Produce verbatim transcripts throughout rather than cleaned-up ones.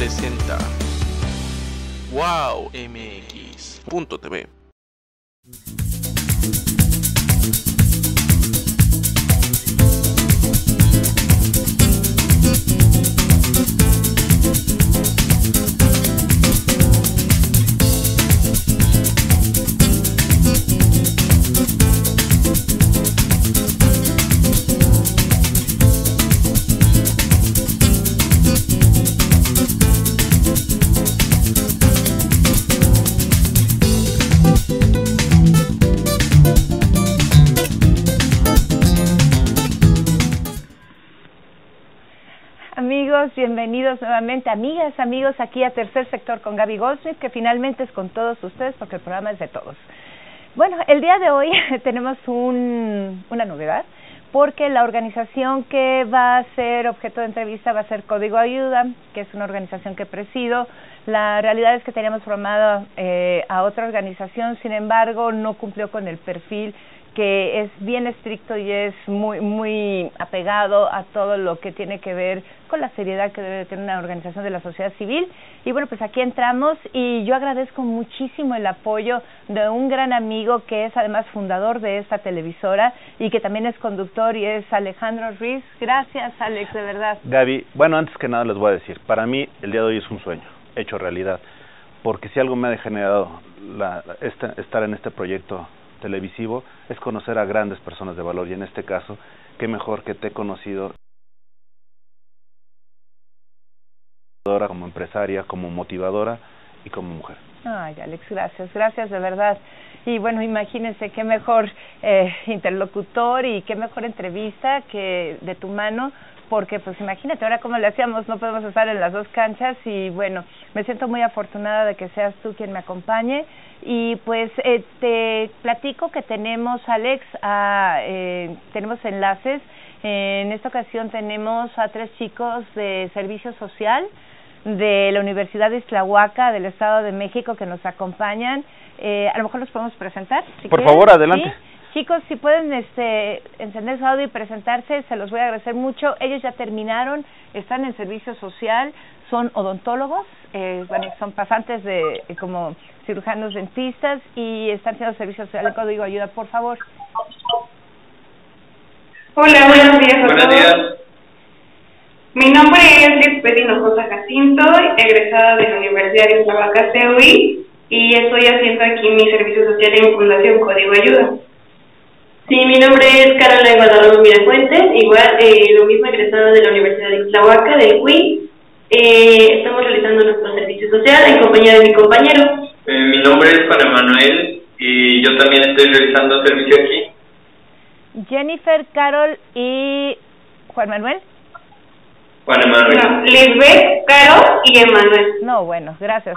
presenta wow m x punto t v. Bienvenidos nuevamente, amigas, amigos, aquí a Tercer Sector con Gaby Goldsmith, que finalmente es con todos ustedes porque el programa es de todos. Bueno, el día de hoy tenemos un, una novedad, porque la organización que va a ser objeto de entrevista va a ser Código Ayuda, que es una organización que presido. La realidad es que teníamos formado eh, a otra organización, sin embargo, no cumplió con el perfil, que es bien estricto y es muy muy apegado a todo lo que tiene que ver con la seriedad que debe tener una organización de la sociedad civil. Y bueno, pues aquí entramos y yo agradezco muchísimo el apoyo de un gran amigo que es además fundador de esta televisora y que también es conductor, y es Alejandro Ruiz. Gracias, Alex, de verdad. Gaby, bueno, antes que nada les voy a decir, para mí el día de hoy es un sueño hecho realidad, porque si algo me ha generado la, esta, estar en este proyecto televisivo es conocer a grandes personas de valor, y en este caso, qué mejor que te he conocido como empresaria, como motivadora y como mujer. Ay, Alex, gracias, gracias de verdad. Y bueno, imagínense qué mejor eh, interlocutor y qué mejor entrevista que de tu mano, porque pues imagínate, ahora cómo le hacíamos, no podemos estar en las dos canchas. Y bueno, me siento muy afortunada de que seas tú quien me acompañe. Y pues eh, te platico que tenemos, Alex, a, eh, tenemos enlaces. En esta ocasión tenemos a tres chicos de servicio social de la Universidad de Tlahuaca, del Estado de México, que nos acompañan. Eh, a lo mejor los podemos presentar, si Por quieren. favor, adelante. ¿Sí? Chicos, si pueden este, encender su audio y presentarse, se los voy a agradecer mucho. Ellos ya terminaron, están en servicio social, son odontólogos, eh, bueno, son pasantes de eh, como cirujanos dentistas y están haciendo servicio social de Código Ayuda, por favor. Hola, buenos días a buenos todos. Días. Mi nombre es Lisbeth Hinojosa Jacinto, egresada de la Universidad de Tlahuaca C U I, y estoy haciendo aquí mi servicio social en Fundación Código Ayuda. Sí, mi nombre es Carola Guadalupe Mirafuentes, igual eh, lo mismo, egresada de la Universidad de Tlahuaca, del C U I. Eh, estamos realizando nuestro servicio social en compañía de mi compañero. Eh, mi nombre es Juan Emanuel y yo también estoy realizando servicio aquí. Jennifer, Carol y Juan Manuel. Juan Emanuel. No, Lisbeth, Carol y Emanuel. No, bueno, gracias.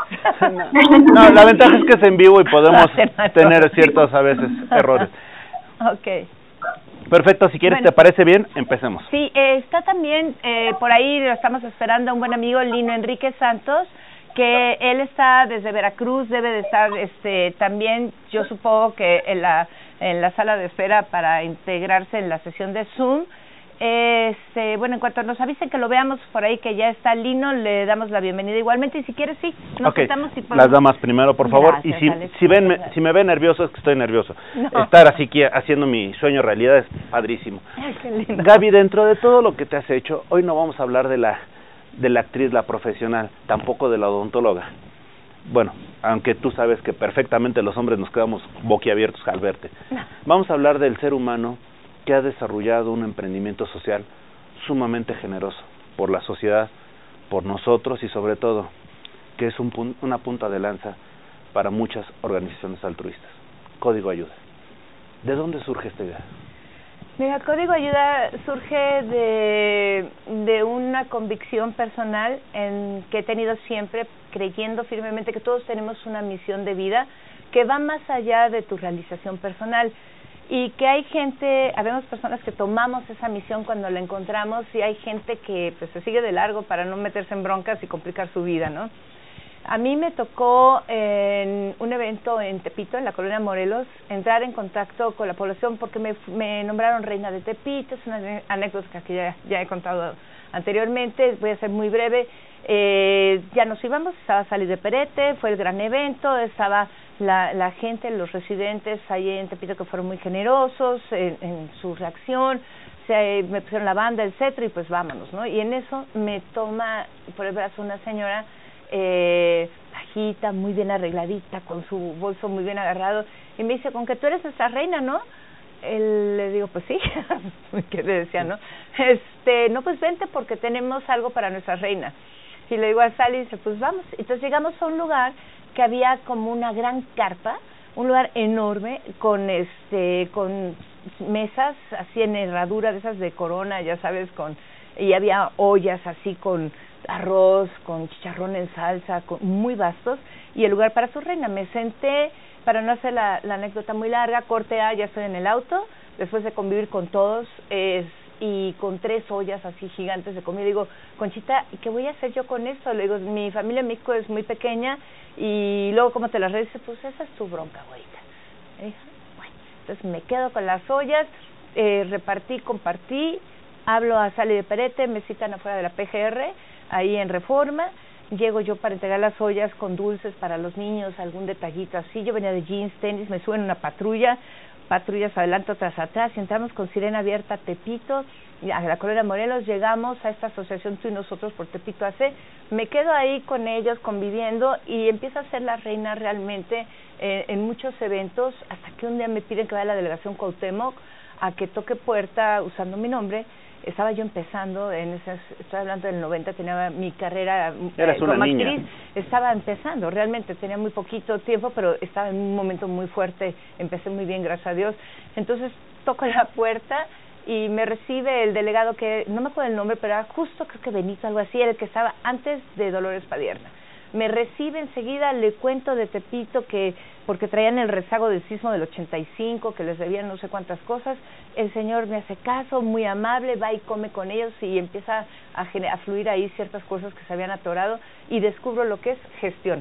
No, la ventaja es que es en vivo y podemos tener ciertos a veces errores. Okay. Perfecto, si quieres, bueno, ¿te parece bien? Empecemos. Sí, eh, está también eh, por ahí, lo estamos esperando, un buen amigo, Lino Enrique Santos, que él está desde Veracruz, debe de estar este también, yo supongo que en la en la sala de espera para integrarse en la sesión de Zoom. Este, bueno, en cuanto nos avisen que lo veamos por ahí, que ya está Lino, le damos la bienvenida igualmente, y si quieres, sí, nos okay. sentamos y podemos... Las damas primero, por favor. Gracias, y si, Alex, si, ven, me, si me ven nervioso, es que estoy nervioso. No. Estar así que haciendo mi sueño realidad es padrísimo. Ay, qué lindo. Gaby, dentro de todo lo que te has hecho, hoy no vamos a hablar de la, de la actriz, la profesional, tampoco de la odontóloga. Bueno, aunque tú sabes que perfectamente los hombres nos quedamos boquiabiertos al verte. No. Vamos a hablar del ser humano que ha desarrollado un emprendimiento social sumamente generoso por la sociedad, por nosotros, y sobre todo que es un, una punta de lanza para muchas organizaciones altruistas. Código Ayuda. ¿De dónde surge esta idea? Mira, Código Ayuda surge de, de una convicción personal en que he tenido siempre, creyendo firmemente que todos tenemos una misión de vida que va más allá de tu realización personal. Y que hay gente, habemos personas que tomamos esa misión cuando la encontramos, y hay gente que pues se sigue de largo para no meterse en broncas y complicar su vida, ¿no? A mí me tocó en un evento en Tepito, en la colonia Morelos, entrar en contacto con la población porque me, me nombraron reina de Tepito. Es una anécdota que ya, ya he contado anteriormente. Voy a ser muy breve. Eh, ya nos íbamos, estaba Sally de Perete, fue el gran evento, estaba la, la gente, los residentes ahí en Tepito, que fueron muy generosos en, en su reacción. Se, me pusieron la banda, el cetro, y pues vámonos, ¿no? Y en eso me toma por el brazo una señora eh, bajita, muy bien arregladita, con su bolso muy bien agarrado, y me dice, con que tú eres nuestra reina, ¿no? Él, le digo, pues sí, ¿qué le decía, no? Este, no, pues vente porque tenemos algo para nuestra reina. Y le digo a Sally, dice, pues vamos. Entonces llegamos a un lugar que había como una gran carpa, un lugar enorme, con este, con mesas así en herradura de esas de corona, ya sabes, con, y había ollas así con arroz, con chicharrón en salsa, con, muy vastos, y el lugar para su reina. Me senté, para no hacer la, la anécdota muy larga, corte A, ya estoy en el auto, después de convivir con todos, es, y con tres ollas así gigantes de comida. Digo, Conchita, ¿y qué voy a hacer yo con esto? Le digo, mi familia en México es muy pequeña, y luego, ¿cómo te las redes? Pues esa es tu bronca, güeyita. Bueno, entonces me quedo con las ollas, eh, repartí, compartí, hablo a Sally de Perete, me citan afuera de la P G R, ahí en Reforma. Llego yo para entregar las ollas con dulces para los niños, algún detallito así. Yo venía de jeans, tenis, me suben una patrulla, patrullas adelante, otras atrás, y entramos con sirena abierta a Tepito, a la colonia Morelos. Llegamos a esta asociación Tú y Nosotros por Tepito A C, me quedo ahí con ellos conviviendo, y empiezo a ser la reina realmente eh, en muchos eventos, hasta que un día me piden que vaya a la delegación Cuauhtémoc a que toque puerta usando mi nombre. Estaba yo empezando, en esas, estoy hablando del noventa, tenía mi carrera eh, como actriz, niña. Estaba empezando, realmente tenía muy poquito tiempo, pero estaba en un momento muy fuerte, empecé muy bien, gracias a Dios. Entonces toco la puerta y me recibe el delegado, que no me acuerdo el nombre, pero era justo, creo que Benito, algo así, era el que estaba antes de Dolores Padierna. Me recibe enseguida, le cuento de Tepito, que porque traían el rezago del sismo del ochenta y cinco, que les debían no sé cuántas cosas. El señor me hace caso, muy amable, va y come con ellos, y empieza a, a fluir ahí ciertas cosas que se habían atorado, y descubro lo que es gestión.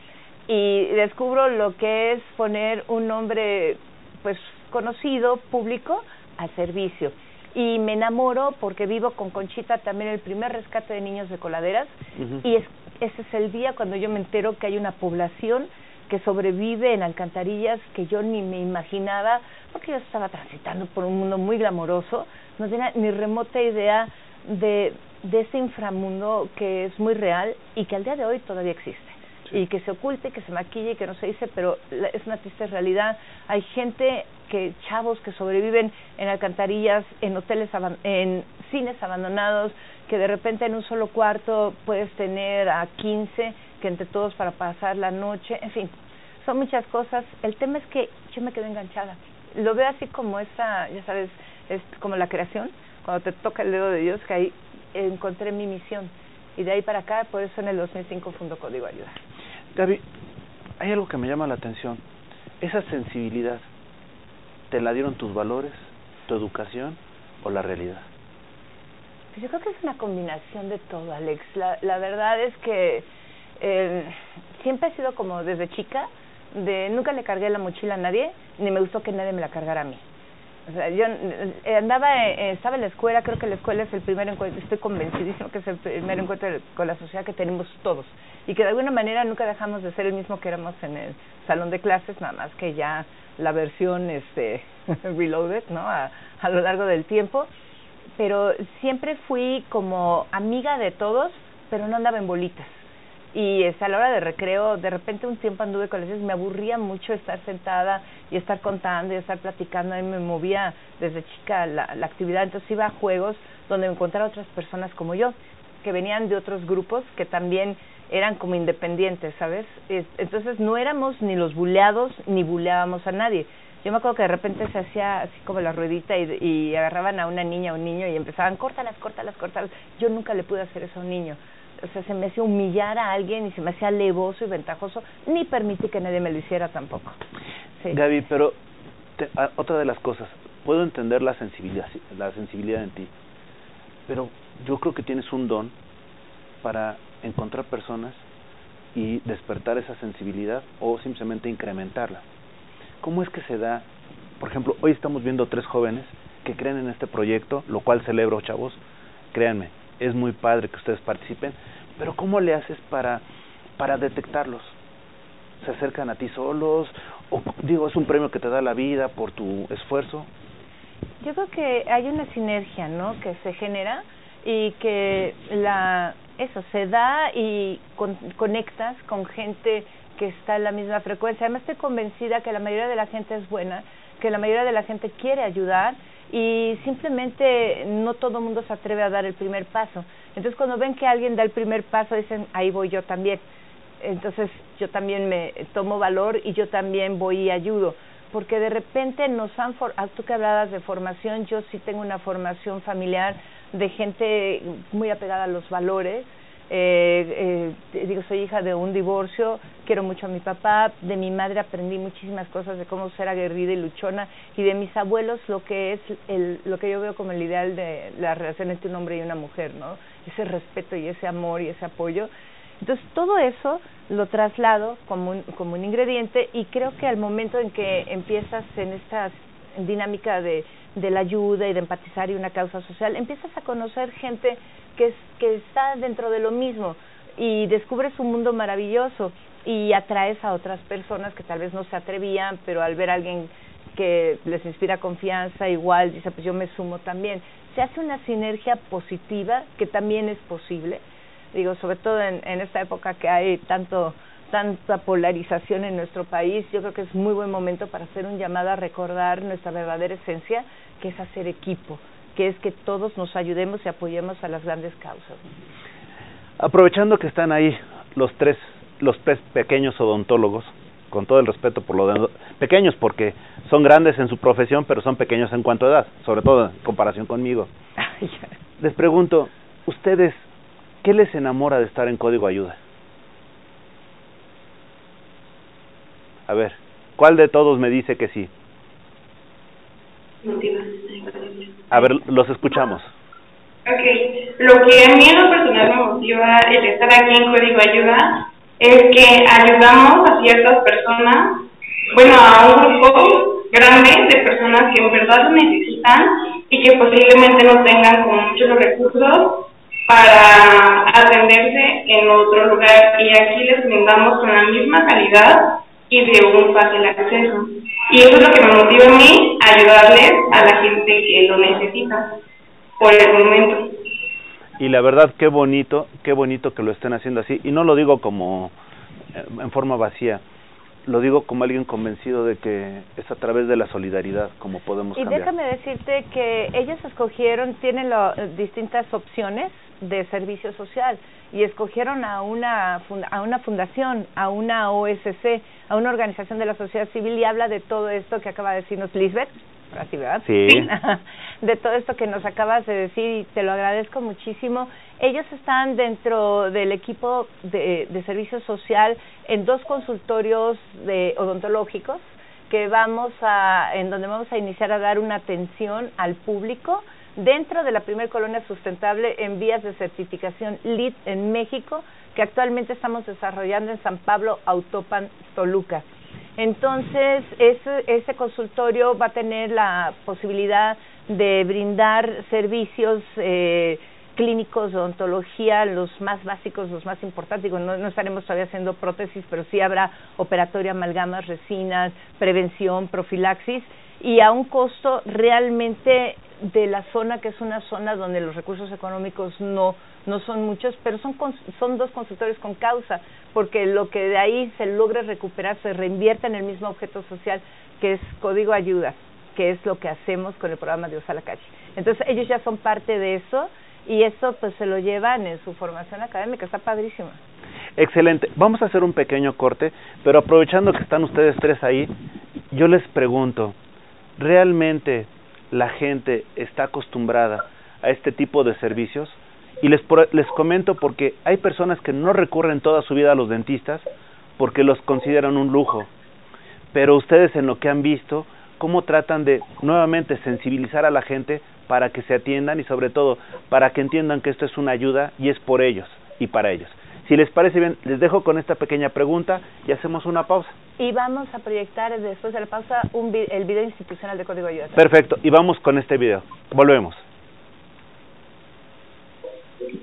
Y descubro lo que es poner un nombre pues conocido, público, al servicio. Y me enamoro porque vivo con Conchita también el primer rescate de niños de coladeras, uh-huh. y es, ese es el día cuando yo me entero que hay una población que sobrevive en alcantarillas que yo ni me imaginaba, porque yo estaba transitando por un mundo muy glamoroso, no tenía ni remota idea de, de ese inframundo que es muy real y que al día de hoy todavía existe. Sí. Y que se oculte, que se maquille, que no se dice, pero la, es una triste realidad. Hay gente, que chavos que sobreviven en alcantarillas, en hoteles, en cines abandonados, que de repente en un solo cuarto puedes tener a quince, que entre todos para pasar la noche, en fin, son muchas cosas. El tema es que yo me quedé enganchada. Lo veo así como esa, ya sabes, es como la creación, cuando te toca el dedo de Dios, que ahí encontré mi misión. Y de ahí para acá, por eso en el dos mil cinco fundó Código Ayuda. Gaby, hay algo que me llama la atención. Esa sensibilidad, ¿te la dieron tus valores, tu educación o la realidad? Pues yo creo que es una combinación de todo, Alex. La, la verdad es que eh, siempre he sido como desde chica, de nunca le cargué la mochila a nadie, ni me gustó que nadie me la cargara a mí. O sea, yo eh, andaba, eh, estaba en la escuela, creo que la escuela es el primer encuentro, estoy convencidísimo que es el primer encuentro con la sociedad que tenemos todos, y que de alguna manera nunca dejamos de ser el mismo que éramos en el salón de clases, nada más que ya la versión este reloaded, ¿no? A, a lo largo del tiempo, pero siempre fui como amiga de todos, pero no andaba en bolitas. Y es, a la hora de recreo, de repente un tiempo anduve con ellos, me aburría mucho estar sentada y estar contando y estar platicando. A mí me movía desde chica la, la actividad, entonces iba a juegos donde me encontraba otras personas como yo, que venían de otros grupos que también eran como independientes, ¿sabes? Es, entonces no éramos ni los buleados ni buleábamos a nadie. Yo me acuerdo que de repente se hacía así como la ruedita y, y agarraban a una niña o un niño y empezaban, córtalas, córtalas, córtalas. Yo nunca le pude hacer eso a un niño. O sea, se me hacía humillar a alguien y se me hacía alevoso y ventajoso, ni permití que nadie me lo hiciera tampoco. Sí. Gaby, pero te, a, otra de las cosas, puedo entender la sensibilidad, la sensibilidad en ti, pero yo creo que tienes un don para encontrar personas y despertar esa sensibilidad o simplemente incrementarla. ¿Cómo es que se da? Por ejemplo, hoy estamos viendo tres jóvenes que creen en este proyecto, lo cual celebro, chavos. Créanme, es muy padre que ustedes participen, pero ¿cómo le haces para, para detectarlos? ¿Se acercan a ti solos? O, digo, ¿es un premio que te da la vida por tu esfuerzo? Yo creo que hay una sinergia, ¿no?, que se genera y que la eso se da y con, conectas con gente que está en la misma frecuencia. Además, estoy convencida que la mayoría de la gente es buena, que la mayoría de la gente quiere ayudar y simplemente no todo el mundo se atreve a dar el primer paso. Entonces, cuando ven que alguien da el primer paso, dicen, ahí voy yo también. Entonces, yo también me tomo valor y yo también voy y ayudo. Porque de repente nos han, for ah, tú que hablabas de formación, yo sí tengo una formación familiar de gente muy apegada a los valores. Eh, eh, digo, soy hija de un divorcio, quiero mucho a mi papá, de mi madre aprendí muchísimas cosas de cómo ser aguerrida y luchona, y de mis abuelos lo que es el, lo que yo veo como el ideal de la relación entre un hombre y una mujer, ¿no? Ese respeto y ese amor y ese apoyo. Entonces, todo eso lo traslado como un, como un ingrediente, y creo que al momento en que empiezas en esta dinámica de, de la ayuda y de empatizar y una causa social, empiezas a conocer gente que, es, que está dentro de lo mismo y descubres un mundo maravilloso y atraes a otras personas que tal vez no se atrevían, pero al ver a alguien que les inspira confianza, igual dice, pues yo me sumo también. Se hace una sinergia positiva que también es posible. Digo, sobre todo en, en esta época que hay tanto tanta polarización en nuestro país, yo creo que es muy buen momento para hacer un llamado a recordar nuestra verdadera esencia, que es hacer equipo, que es que todos nos ayudemos y apoyemos a las grandes causas. Aprovechando que están ahí los tres, los tres pequeños odontólogos, con todo el respeto por lo de pequeños, porque son grandes en su profesión, pero son pequeños en cuanto a edad, sobre todo en comparación conmigo. Les pregunto, ustedes, ¿qué les enamora de estar en Código Ayuda? A ver, ¿cuál de todos me dice que sí? A ver, los escuchamos. Ok, lo que a mí en lo personal me motiva el estar aquí en Código Ayuda es que ayudamos a ciertas personas, bueno, a un grupo grande de personas que en verdad lo necesitan y que posiblemente no tengan como muchos recursos para atenderse en otro lugar, y aquí les brindamos con la misma calidad y de un fácil acceso. Y eso es lo que me motiva a mí, ayudarles a la gente que lo necesita por el momento. Y la verdad, qué bonito, qué bonito que lo estén haciendo así, y no lo digo como eh, en forma vacía, lo digo como alguien convencido de que es a través de la solidaridad como podemos y cambiar. Y déjame decirte que ellos escogieron, tienen lo, distintas opciones de servicio social, y escogieron a una a una fundación, a una O S C, a una organización de la sociedad civil, y habla de todo esto que acaba de decirnos Lisbeth, así, ¿verdad? Sí. De todo esto que nos acabas de decir, y te lo agradezco muchísimo. Ellos están dentro del equipo de, de servicio social en dos consultorios de odontológicos que vamos a, en donde vamos a iniciar a dar una atención al público dentro de la primera colonia sustentable en vías de certificación L E E D en México, que actualmente estamos desarrollando en San Pablo, Autopan, Toluca. Entonces, ese, ese consultorio va a tener la posibilidad de brindar servicios eh, clínicos de odontología, los más básicos, los más importantes. Digo, no, no estaremos todavía haciendo prótesis, pero sí habrá operatorio, amalgamas, resinas, prevención, profilaxis, y a un costo realmente de la zona, que es una zona donde los recursos económicos no no son muchos, pero son son dos consultorios con causa, porque lo que de ahí se logre recuperar se reinvierte en el mismo objeto social, que es Código Ayuda, que es lo que hacemos con el programa Dios a la Calle. Entonces ellos ya son parte de eso, y eso pues se lo llevan en su formación académica. Está padrísima. Excelente. Vamos a hacer un pequeño corte, pero aprovechando que están ustedes tres ahí, yo les pregunto, ¿realmente la gente está acostumbrada a este tipo de servicios? Y les, les comento porque hay personas que no recurren toda su vida a los dentistas porque los consideran un lujo, pero ustedes, en lo que han visto, cómo tratan de nuevamente sensibilizar a la gente para que se atiendan, y sobre todo para que entiendan que esto es una ayuda y es por ellos y para ellos. Si les parece bien, les dejo con esta pequeña pregunta y hacemos una pausa. Y vamos a proyectar después de la pausa un vi el video institucional de Código Ayuda. Perfecto, y vamos con este video. Volvemos.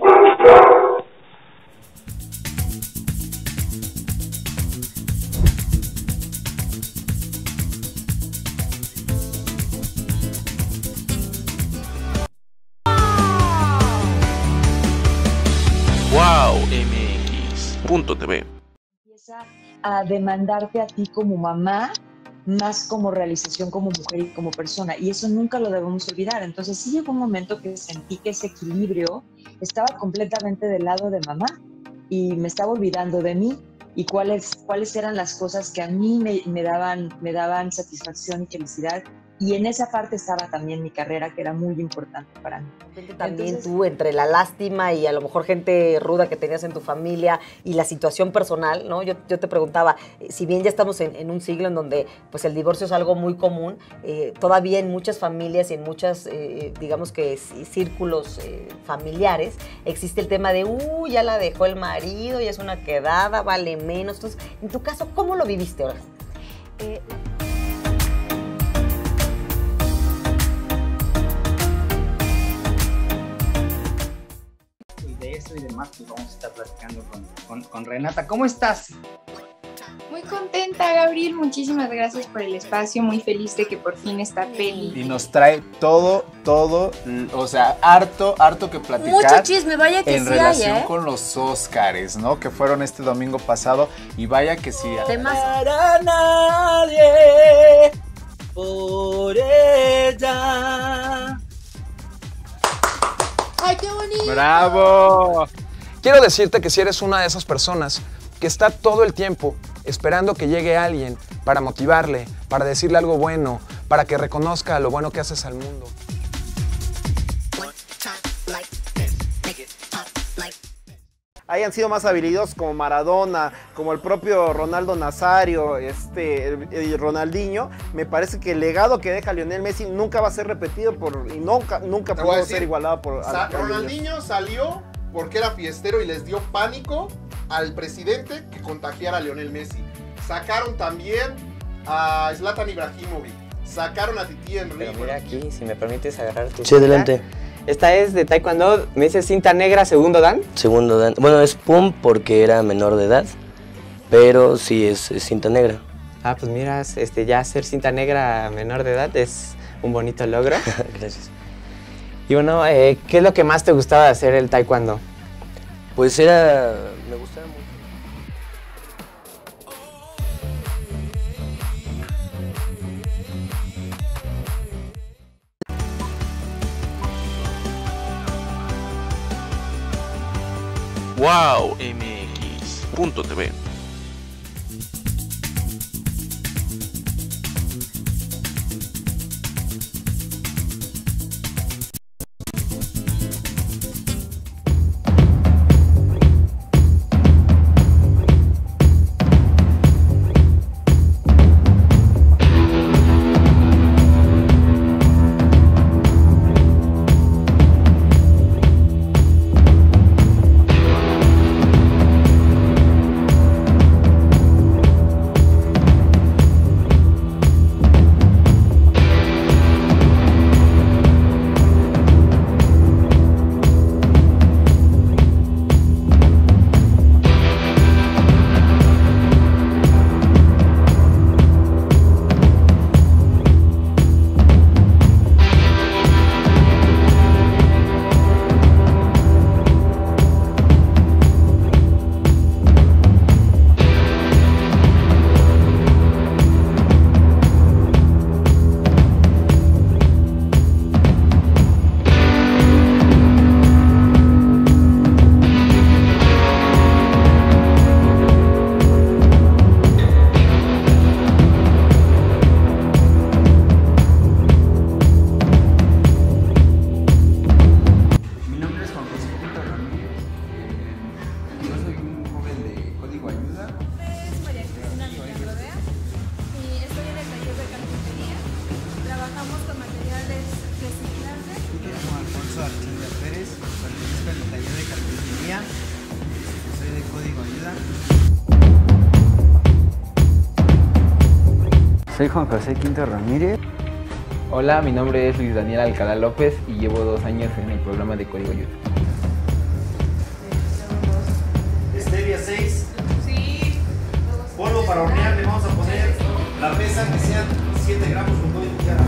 punto t v. Empieza a demandarte a ti como mamá, más como realización como mujer y como persona, y eso nunca lo debemos olvidar. Entonces sí llegó un momento que sentí que ese equilibrio estaba completamente del lado de mamá y me estaba olvidando de mí y cuáles, cuáles eran las cosas que a mí me, me, daban, me daban satisfacción y felicidad. Y en esa parte estaba también mi carrera, que era muy importante para mí. También Entonces, tú, entre la lástima y a lo mejor gente ruda que tenías en tu familia y la situación personal, ¿no? Yo, yo te preguntaba, eh, si bien ya estamos en, en un siglo en donde pues el divorcio es algo muy común, eh, todavía en muchas familias y en muchas, eh, digamos que círculos eh, familiares, existe el tema de, uh, ya la dejó el marido, ya es una quedada, vale menos. Entonces, en tu caso, ¿cómo lo viviste ahora? Eh, Y demás, pues vamos a estar platicando con, con, con Renata. ¿Cómo estás? Muy contenta, Gabriel, muchísimas gracias por el espacio, muy feliz de que por fin esta peli... Y nos trae todo, todo, o sea, harto, harto que platicar. Mucho chisme, vaya que en sí relación hay, ¿eh? con los Óscares, ¿no? Que fueron este domingo pasado, y vaya que sí. Temas. Para nadie, por ella... ¡Ay, qué bonito! ¡Bravo! Quiero decirte que si eres una de esas personas que está todo el tiempo esperando que llegue alguien para motivarle, para decirle algo bueno, para que reconozca lo bueno que haces al mundo. Hayan sido más habilidosos como Maradona, como el propio Ronaldo Nazario, este, el, el Ronaldinho, me parece que el legado que deja Lionel Messi nunca va a ser repetido por, y nunca, nunca pudo ser igualado por... Sa a, a Ronaldinho salió porque era fiestero y les dio pánico al presidente que contagiara a Lionel Messi. Sacaron también a Zlatan Ibrahimovic, sacaron a Titi Henry. Pero mira aquí, si me permites agarrar tu... Sí, adelante. Esta es de Taekwondo, me dice cinta negra, segundo dan. Segundo dan. Bueno, es pum porque era menor de edad, pero sí es, es cinta negra. Ah, pues mira, este, ya ser cinta negra menor de edad es un bonito logro. Gracias. Y bueno, eh, ¿qué es lo que más te gustaba de hacer el Taekwondo? Pues era... me gustaba mucho. wow m x punto t v. Soy Juan José Quinto Ramírez. Hola, mi nombre es Luis Daniel Alcalá López y llevo dos años en el programa de Código Ayuda. Stevia seis. Sí. Polvo para hornear, le vamos a poner la pesa que sean siete gramos con todo y cuchara.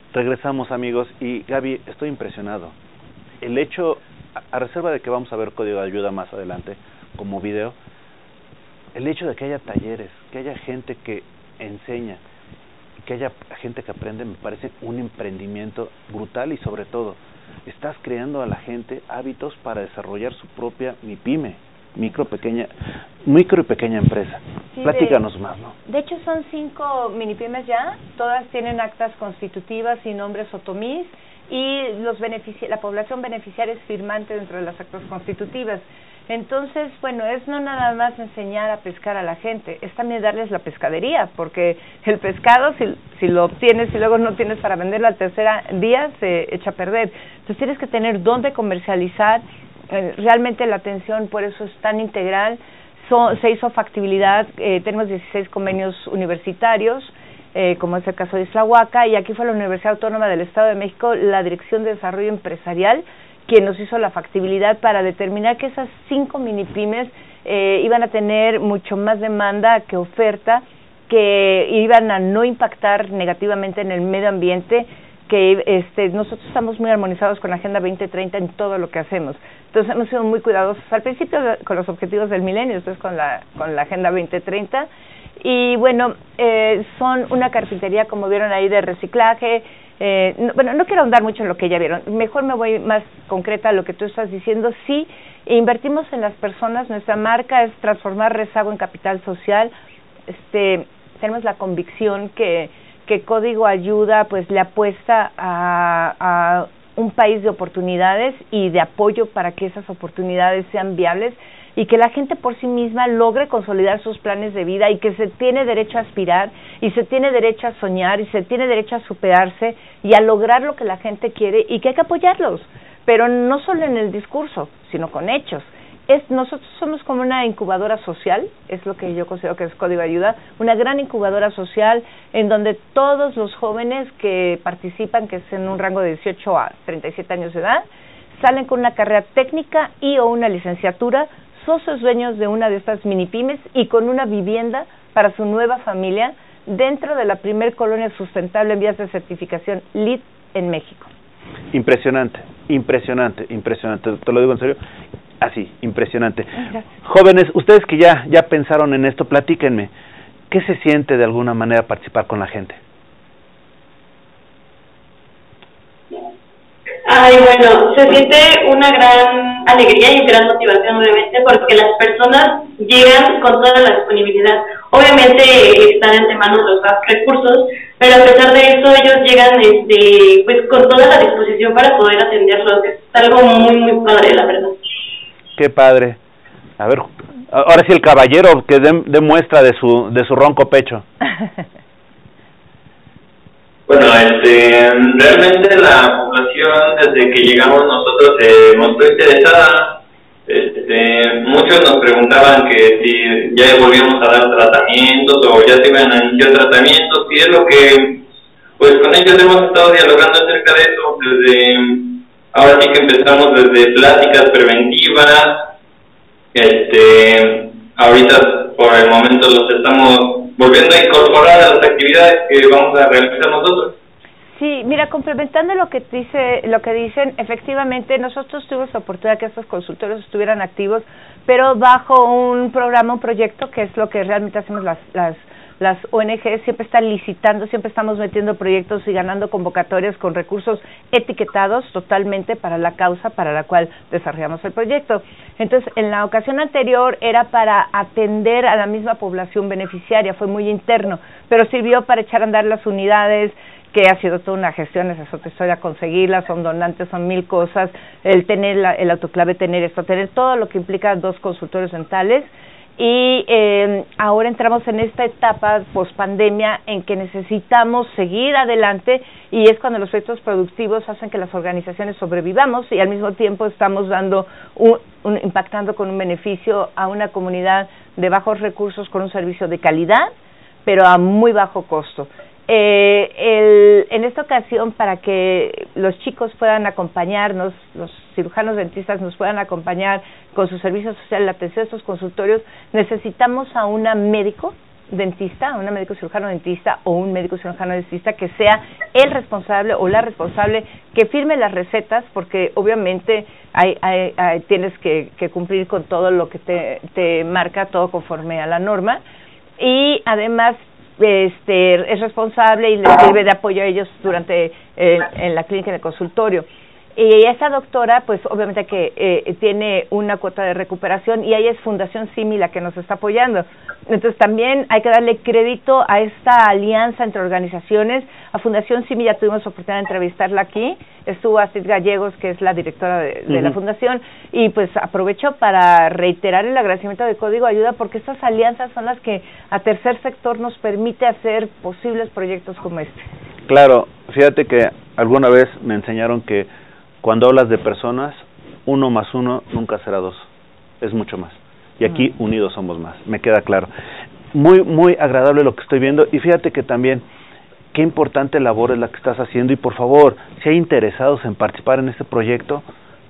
Regresamos, amigos, y Gaby, estoy impresionado. El hecho, a, a reserva de que vamos a ver código de ayuda más adelante como video, el hecho de que haya talleres, que haya gente que enseña, que haya gente que aprende, me parece un emprendimiento brutal y sobre todo, estás creando a la gente hábitos para desarrollar su propia MIPYME, micro, pequeña, micro y pequeña empresa. Sí, Platícanos de, más, ¿no? De hecho son cinco mini pymes ya, todas tienen actas constitutivas y nombres otomís, y los benefici la población beneficiaria es firmante dentro de las actas constitutivas. Entonces, bueno, es no nada más enseñar a pescar a la gente, es también darles la pescadería, porque el pescado, si, si lo obtienes y luego no tienes para venderlo al tercer día, se echa a perder. Entonces tienes que tener dónde comercializar. Eh, realmente la atención por eso es tan integral. So, se hizo factibilidad, eh, tenemos dieciséis convenios universitarios, eh, como es el caso de Islahuaca, y aquí fue la Universidad Autónoma del Estado de México, la Dirección de Desarrollo Empresarial, quien nos hizo la factibilidad para determinar que esas cinco mini pymes eh, iban a tener mucho más demanda que oferta, que iban a no impactar negativamente en el medio ambiente, que este, nosotros estamos muy armonizados con la Agenda veinte treinta en todo lo que hacemos. Entonces hemos sido muy cuidadosos al principio con los objetivos del milenio, después con la, con la Agenda veinte treinta. Y bueno, eh, son una carpintería, como vieron ahí, de reciclaje. Eh, no, bueno, no quiero ahondar mucho en lo que ya vieron, mejor me voy más concreta a lo que tú estás diciendo. Sí, invertimos en las personas, nuestra marca es transformar rezago en capital social. Este, tenemos la convicción que, que Código Ayuda pues le apuesta a, a un país de oportunidades y de apoyo para que esas oportunidades sean viables y que la gente por sí misma logre consolidar sus planes de vida, y que se tiene derecho a aspirar, y se tiene derecho a soñar, y se tiene derecho a superarse y a lograr lo que la gente quiere, y que hay que apoyarlos, pero no solo en el discurso, sino con hechos. Es, nosotros somos como una incubadora social, es lo que yo considero que es Código Ayuda, una gran incubadora social en donde todos los jóvenes que participan, que es en un rango de dieciocho a treinta y siete años de edad, salen con una carrera técnica y o una licenciatura, socios dueños de una de estas mini pymes y con una vivienda para su nueva familia dentro de la primer colonia sustentable en vías de certificación L E E D en México. Impresionante, impresionante, impresionante, te lo digo en serio, así, impresionante. Gracias. Jóvenes, ustedes que ya, ya pensaron en esto, platíquenme, ¿qué se siente de alguna manera participar con la gente? Ay, bueno, se siente una gran alegría y gran motivación, obviamente, porque las personas llegan con toda la disponibilidad. Obviamente están ante manos los bajos recursos, pero a pesar de eso ellos llegan este, pues con toda la disposición para poder atenderlos. Es algo muy, muy padre, la verdad. Qué padre. A ver, ahora sí el caballero que demuestra de su, de su ronco pecho. Bueno, este, realmente la población desde que llegamos nosotros se mostró interesada. Este, muchos nos preguntaban que si ya volvíamos a dar tratamientos o ya se iban a iniciar tratamientos, y es lo que, pues con ellos hemos estado dialogando acerca de eso. Desde, ahora sí que empezamos desde pláticas preventivas, este, ahorita por el momento los estamos volviendo a incorporar a las actividades que vamos a realizar nosotros. Sí, mira, complementando lo que dice, lo que dicen, efectivamente nosotros tuvimos la oportunidad que estos consultorios estuvieran activos, pero bajo un programa, un proyecto, que es lo que realmente hacemos las las las O N G, siempre están licitando, siempre estamos metiendo proyectos y ganando convocatorias con recursos etiquetados totalmente para la causa para la cual desarrollamos el proyecto. Entonces, en la ocasión anterior era para atender a la misma población beneficiaria, fue muy interno, pero sirvió para echar a andar las unidades, que ha sido toda una gestión, esa es otra historia, conseguirlas, son donantes, son mil cosas, el tener la, el autoclave, tener esto, tener todo lo que implica dos consultorios dentales. Y eh, ahora entramos en esta etapa post-pandemia en que necesitamos seguir adelante, y es cuando los proyectos productivos hacen que las organizaciones sobrevivamos y al mismo tiempo estamos dando un, un, impactando con un beneficio a una comunidad de bajos recursos con un servicio de calidad, pero a muy bajo costo. Eh, el, en esta ocasión, para que los chicos puedan acompañarnos, los cirujanos dentistas nos puedan acompañar con su servicio social en la atención de estos consultorios, necesitamos a una médico dentista, una médico cirujano dentista o un médico cirujano dentista que sea el responsable o la responsable que firme las recetas, porque obviamente hay, hay, hay, tienes que, que cumplir con todo lo que te, te marca, todo conforme a la norma, y además este es responsable y les sirve de apoyo a ellos durante eh, en la clínica, en el consultorio. Y esa doctora, pues obviamente que eh, tiene una cuota de recuperación, y ahí es Fundación Simi la que nos está apoyando. Entonces también hay que darle crédito a esta alianza entre organizaciones. A Fundación Simi ya tuvimos oportunidad de entrevistarla aquí, estuvo Astrid Gallegos, que es la directora de, de uh-huh. la fundación, y pues aprovecho para reiterar el agradecimiento de Código Ayuda, porque estas alianzas son las que a tercer sector nos permite hacer posibles proyectos como este. Claro, fíjate que alguna vez me enseñaron que cuando hablas de personas, uno más uno nunca será dos, es mucho más. Y aquí uh-huh. unidos somos más, me queda claro. Muy, muy agradable lo que estoy viendo, y fíjate que también, qué importante labor es la que estás haciendo, y por favor, si hay interesados en participar en este proyecto,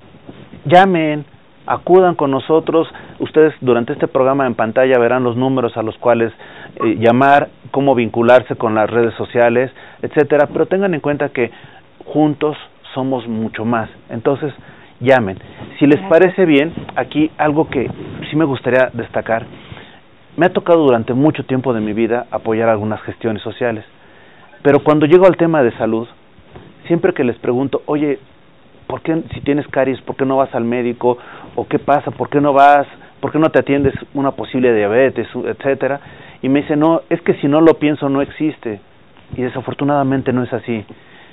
llamen, acudan con nosotros. Ustedes durante este programa en pantalla verán los números a los cuales eh, llamar, cómo vincularse con las redes sociales, etcétera, pero tengan en cuenta que juntos somos mucho más. Entonces, llamen. Si les parece bien, aquí algo que sí me gustaría destacar. Me ha tocado durante mucho tiempo de mi vida apoyar algunas gestiones sociales, pero cuando llego al tema de salud, siempre que les pregunto, oye, ¿por qué si tienes caries, por qué no vas al médico? ¿O qué pasa? ¿Por qué no vas? ¿Por qué no te atiendes una posible diabetes, etcétera? Y me dice, no, es que si no lo pienso no existe. Y desafortunadamente no es así.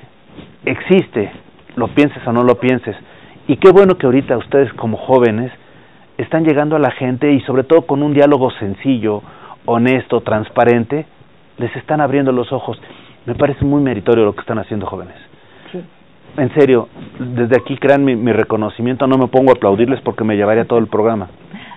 Existe, lo pienses o no lo pienses. Y qué bueno que ahorita ustedes como jóvenes están llegando a la gente, y sobre todo con un diálogo sencillo, honesto, transparente, les están abriendo los ojos. Me parece muy meritorio lo que están haciendo, jóvenes. Sí. En serio, desde aquí crean mi, mi reconocimiento, no me pongo a aplaudirles porque me llevaría todo el programa.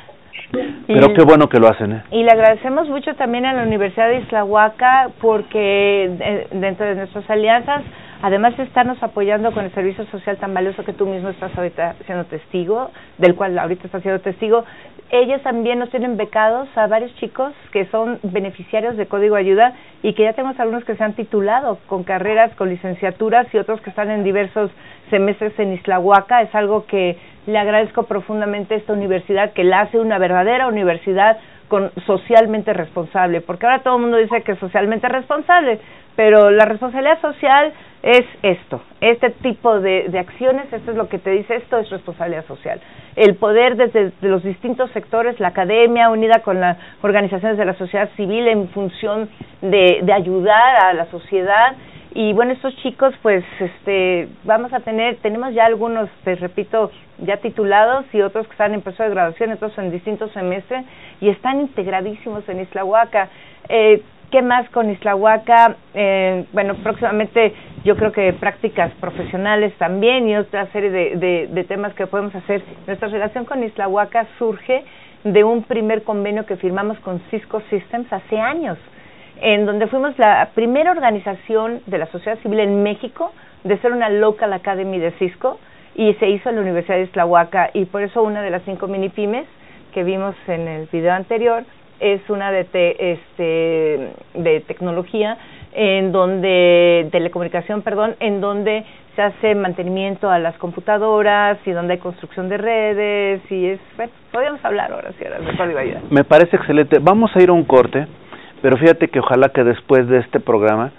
Pero y, qué bueno que lo hacen, ¿eh? Y le agradecemos mucho también a la Universidad de Islahuaca, porque de, dentro de nuestras alianzas, además de estarnos apoyando con el servicio social tan valioso que tú mismo estás ahorita siendo testigo, del cual ahorita estás siendo testigo, ellos también nos tienen becados a varios chicos que son beneficiarios de Código Ayuda, y que ya tenemos algunos que se han titulado con carreras, con licenciaturas, y otros que están en diversos semestres en Islahuaca. Es algo que le agradezco profundamente a esta universidad, que la hace una verdadera universidad con socialmente responsable, porque ahora todo el mundo dice que es socialmente responsable, pero la responsabilidad social es esto, este tipo de, de acciones, esto es lo que te dice, esto es responsabilidad social. El poder desde de los distintos sectores, la academia unida con las organizaciones de la sociedad civil en función de, de ayudar a la sociedad. Y bueno, estos chicos, pues, este, vamos a tener, tenemos ya algunos, te repito, ya titulados, y otros que están en proceso de graduación, otros en distintos semestres, y están integradísimos en Islahuaca. Eh, ¿Qué más con Islahuaca? Eh, bueno, próximamente yo creo que prácticas profesionales también, y otra serie de, de, de temas que podemos hacer. Nuestra relación con Islahuaca surge de un primer convenio que firmamos con Cisco Systems hace años, en donde fuimos la primera organización de la sociedad civil en México de ser una Local Academy de Cisco, y se hizo en la Universidad de Islahuaca, y por eso una de las cinco mini pymes que vimos en el video anterior es una de te, este de tecnología, en donde telecomunicación, perdón, en donde se hace mantenimiento a las computadoras, y donde hay construcción de redes, y es, bueno, podríamos hablar ahora sí, ahora de Código Ayuda. Me parece excelente. Vamos a ir a un corte. Pero fíjate que ojalá que después de este programa,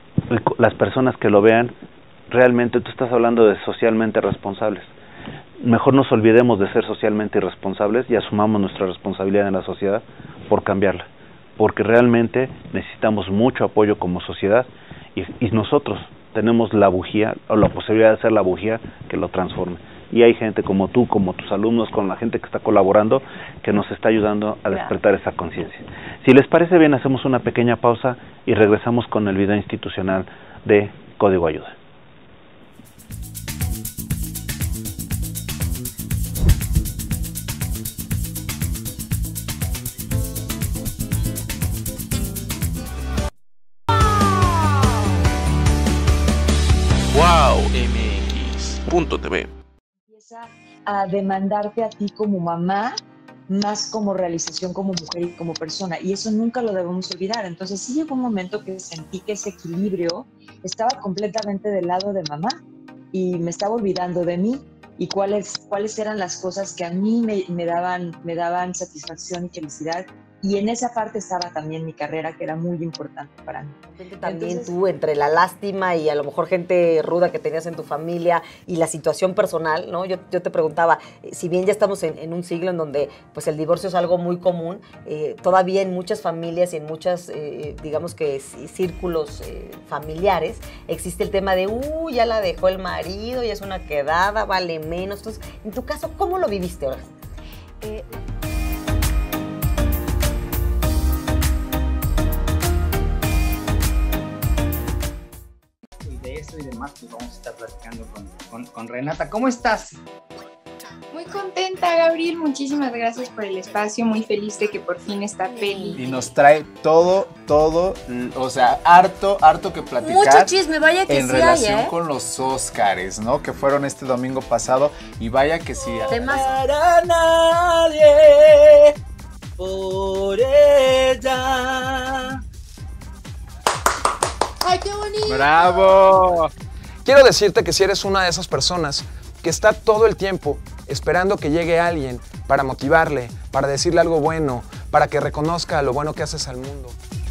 las personas que lo vean, realmente tú estás hablando de socialmente responsables. Mejor nos olvidemos de ser socialmente irresponsables y asumamos nuestra responsabilidad en la sociedad por cambiarla. Porque realmente necesitamos mucho apoyo como sociedad, y, y nosotros tenemos la bujía, o la posibilidad de ser la bujía que lo transforme. Y hay gente como tú, como tus alumnos, con la gente que está colaborando, que nos está ayudando a despertar esa conciencia. Si les parece bien, hacemos una pequeña pausa y regresamos con el video institucional de Código Ayuda. wow m x punto t v A demandarte a ti como mamá más como realización como mujer y como persona, y eso nunca lo debemos olvidar. Entonces sí llegó un momento que sentí que ese equilibrio estaba completamente del lado de mamá y me estaba olvidando de mí y cuáles, cuáles eran las cosas que a mí me, me, daban, me daban satisfacción y felicidad. Y en esa parte estaba también mi carrera, que era muy importante para mí. También Entonces, tú, entre la lástima y a lo mejor gente ruda que tenías en tu familia y la situación personal, ¿no? Yo, yo te preguntaba, si bien ya estamos en, en un siglo en donde pues el divorcio es algo muy común, eh, todavía en muchas familias y en muchos, eh, digamos que círculos eh, familiares, existe el tema de, uh, ya la dejó el marido, ya es una quedada, vale menos. Entonces, en tu caso, ¿cómo lo viviste ahora? Eh, De eso y demás, pues vamos a estar platicando con, con, con Renata. ¿Cómo estás? Muy contenta, Gabriel. Muchísimas gracias por el espacio. Muy feliz de que por fin esta peli. Y nos trae todo, todo, o sea, harto, harto que platicar. Mucho chisme, vaya que en sí relación hay, ¿eh? con los Óscares, ¿no? Que fueron este domingo pasado. Y vaya que sí. Temas. Para nadie, por ella. ¡Ay, qué bonito! ¡Bravo! Quiero decirte que si eres una de esas personas que está todo el tiempo esperando que llegue alguien para motivarle, para decirle algo bueno, para que reconozca lo bueno que haces al mundo.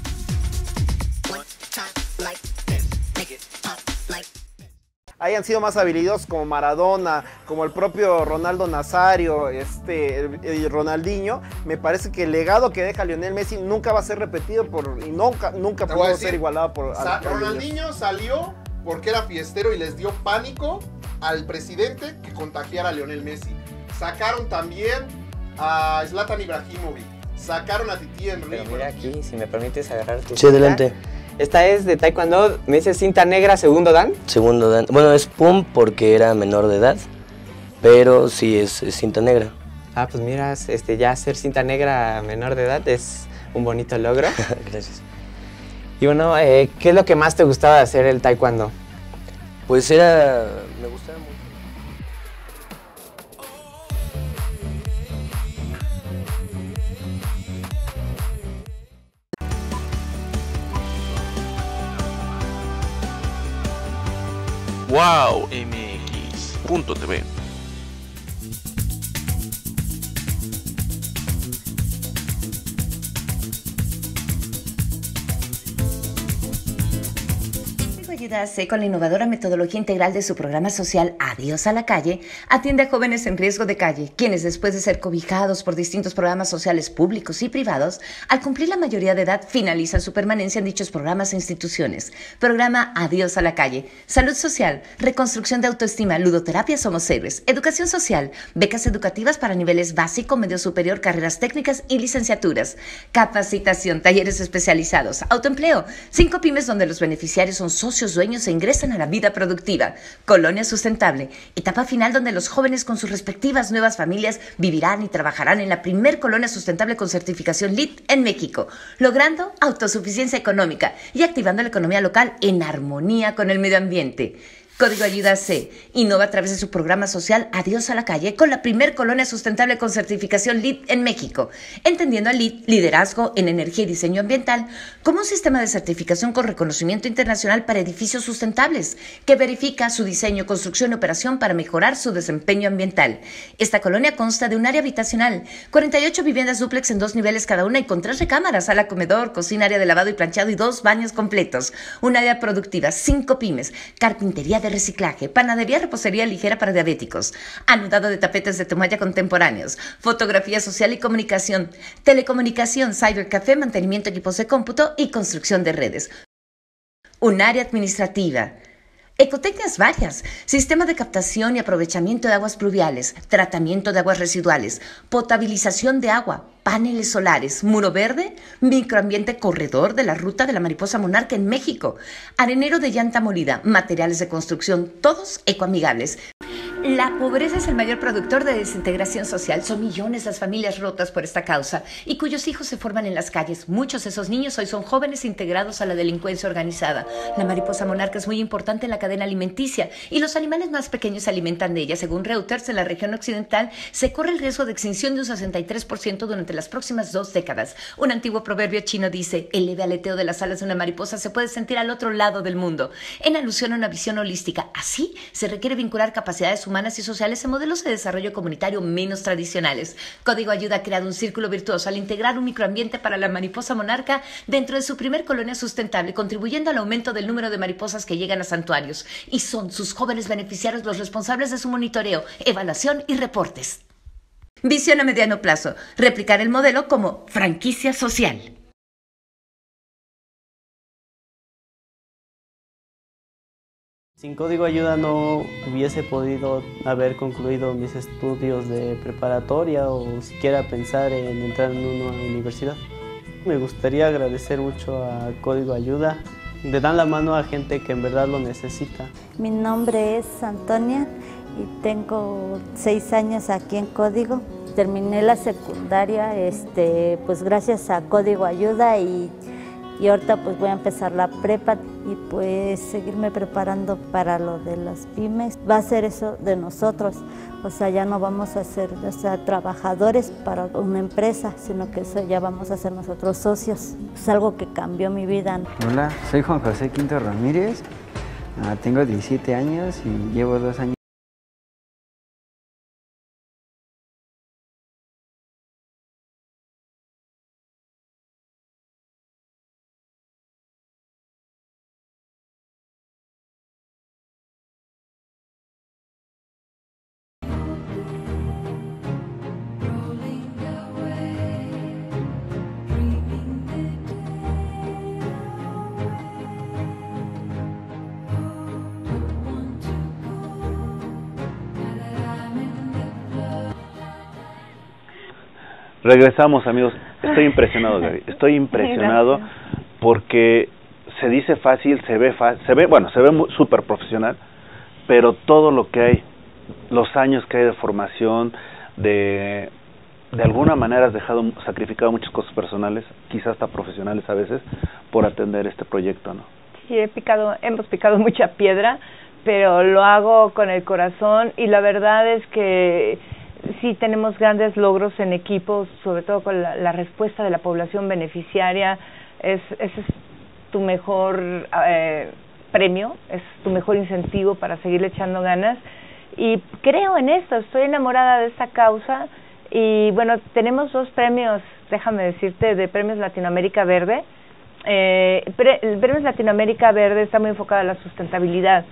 Hayan sido más habilidosos como Maradona, como el propio Ronaldo Nazario, este, el, el Ronaldinho, me parece que el legado que deja Lionel Messi nunca va a ser repetido por, y nunca, nunca Te voy a pudo decir, ser igualado por... Sa- al- al- Ronaldinho salió porque era fiestero y les dio pánico al presidente que contagiara a Lionel Messi. Sacaron también a Zlatan Ibrahimovic, sacaron a Titi Henry. Pero mira aquí, si me permites agarrar tu Sí, adelante. Esta es de Taekwondo, me dice cinta negra, segundo dan. Segundo dan. Bueno, es pum porque era menor de edad, pero sí es, es cinta negra. Ah, pues mira, este, ya ser cinta negra menor de edad es un bonito logro. Gracias. Y bueno, eh, ¿qué es lo que más te gustaba de hacer el Taekwondo? Pues era... me gustaba mucho. Wow M X punto T V. Ayúdase con la innovadora metodología integral de su programa social Adiós a la Calle, atiende a jóvenes en riesgo de calle, quienes después de ser cobijados por distintos programas sociales públicos y privados, al cumplir la mayoría de edad finalizan su permanencia en dichos programas e instituciones. Programa Adiós a la Calle, salud social, reconstrucción de autoestima, ludoterapia Somos Héroes, educación social, becas educativas para niveles básico, medio superior, carreras técnicas y licenciaturas, capacitación, talleres especializados, autoempleo, cinco pymes donde los beneficiarios son socios dueños e ingresan a la vida productiva, colonia sustentable, etapa final donde los jóvenes con sus respectivas nuevas familias vivirán y trabajarán en la primer colonia sustentable con certificación L E E D en México, logrando autosuficiencia económica y activando la economía local en armonía con el medio ambiente. Código Ayuda C innova a través de su programa social Adiós a la Calle con la primer colonia sustentable con certificación L E E D en México, entendiendo al L E E D, liderazgo en energía y diseño ambiental, como un sistema de certificación con reconocimiento internacional para edificios sustentables, que verifica su diseño, construcción y operación para mejorar su desempeño ambiental. Esta colonia consta de un área habitacional, cuarenta y ocho viviendas dúplex en dos niveles cada una y con tres recámaras, sala, comedor, cocina, área de lavado y planchado y dos baños completos, un área productiva, cinco pymes, carpintería de reciclaje, panadería, repostería ligera para diabéticos, anudado de tapetes de toalla contemporáneos, fotografía social y comunicación, telecomunicación, cybercafé, mantenimiento de equipos de cómputo y construcción de redes. Un área administrativa. Ecotecnias varias, sistema de captación y aprovechamiento de aguas pluviales, tratamiento de aguas residuales, potabilización de agua, paneles solares, muro verde, microambiente corredor de la ruta de la mariposa monarca en México, arenero de llanta molida, materiales de construcción, todos ecoamigables. La pobreza es el mayor productor de desintegración social. Son millones las familias rotas por esta causa y cuyos hijos se forman en las calles. Muchos de esos niños hoy son jóvenes integrados a la delincuencia organizada. La mariposa monarca es muy importante en la cadena alimenticia y los animales más pequeños se alimentan de ella. Según Reuters, en la región occidental se corre el riesgo de extinción de un sesenta y tres por ciento durante las próximas dos décadas. Un antiguo proverbio chino dice: el leve aleteo de las alas de una mariposa se puede sentir al otro lado del mundo, en alusión a una visión holística. Así, se requiere vincular capacidades humanas y sociales en modelos de desarrollo comunitario menos tradicionales. Código Ayuda ha creado un círculo virtuoso al integrar un microambiente para la mariposa monarca dentro de su primer colonia sustentable, contribuyendo al aumento del número de mariposas que llegan a santuarios. Y son sus jóvenes beneficiarios los responsables de su monitoreo, evaluación y reportes. Visión a mediano plazo: replicar el modelo como franquicia social. Sin Código Ayuda no hubiese podido haber concluido mis estudios de preparatoria o siquiera pensar en entrar en una universidad. Me gustaría agradecer mucho a Código Ayuda. Le dan la mano a gente que en verdad lo necesita. Mi nombre es Antonia y tengo seis años aquí en Código. Terminé la secundaria este, pues gracias a Código Ayuda y Y ahorita pues voy a empezar la prepa y pues seguirme preparando para lo de las pymes. Va a ser eso de nosotros, o sea, ya no vamos a ser o sea, trabajadores para una empresa, sino que eso ya vamos a ser nosotros socios. Es algo que cambió mi vida. Hola, soy Juan José Quinto Ramírez, uh, tengo diecisiete años y llevo dos años. Regresamos, amigos. Estoy impresionado, Gaby. Estoy impresionado porque se dice fácil, se ve fácil, se ve, bueno, se ve súper profesional, pero todo lo que hay, los años que hay de formación, de de alguna manera has dejado, sacrificado muchas cosas personales, quizás hasta profesionales a veces, por atender este proyecto, ¿no? Sí, he picado, hemos picado mucha piedra, pero lo hago con el corazón y la verdad es que sí tenemos grandes logros en equipos, sobre todo con la, la respuesta de la población beneficiaria. Es, ese es tu mejor eh, premio, es tu mejor incentivo para seguirle echando ganas. Y creo en esto, estoy enamorada de esta causa. Y bueno, tenemos dos premios, déjame decirte, de Premios Latinoamérica Verde. Eh, pre, el Premios Latinoamérica Verde está muy enfocado a la sustentabilidad.